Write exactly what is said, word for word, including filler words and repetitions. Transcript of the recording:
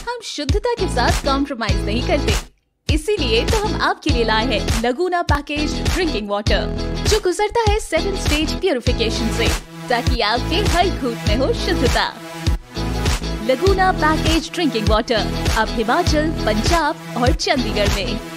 हम शुद्धता के साथ कॉम्प्रोमाइज नहीं करते, इसीलिए तो हम आपके लिए लाए हैं लगूना पैकेज ड्रिंकिंग वाटर, जो गुजरता है सेवन स्टेज प्यूरिफिकेशन से, ताकि आपके हर घूंट में हो शुद्धता। लगूना पैकेज ड्रिंकिंग वाटर अब हिमाचल, पंजाब और चंडीगढ़ में।